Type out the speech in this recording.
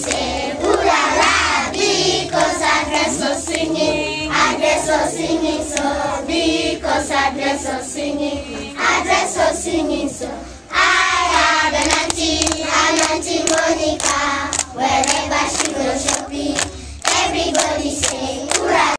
say ooh la la because I dress so singing. I dress so singing so because I dress so singing. I dress so singing so. I have an auntie Monica. Wherever she goes shopping, everybody say.